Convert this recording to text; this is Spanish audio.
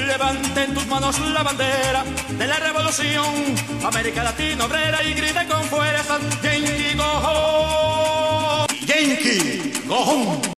Levante en tus manos la bandera de la revolución, América Latina obrera, y grite con fuerza, Yankee, go home. Yankee, go home.